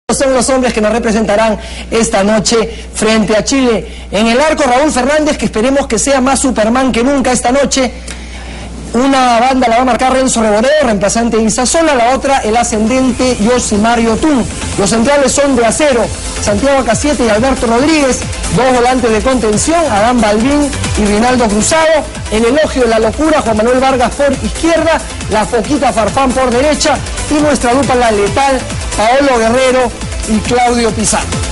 Son los hombres que nos representarán esta noche frente a Chile. En el arco, Raúl Fernández, que esperemos que sea más Superman que nunca esta noche. Una banda la va a marcar Renzo Reboredo, reemplazante de Isasola, la otra el ascendente Yosimar Yotun. Los centrales son de acero, Santiago Acaciete y Alberto Rodríguez, dos volantes de contención, Adán Balbín y Rinaldo Cruzado. El elogio de la locura, Juan Manuel Vargas por izquierda, la Foquita Farfán por derecha y nuestra dupla la letal, Paolo Guerrero y Claudio Pizarro.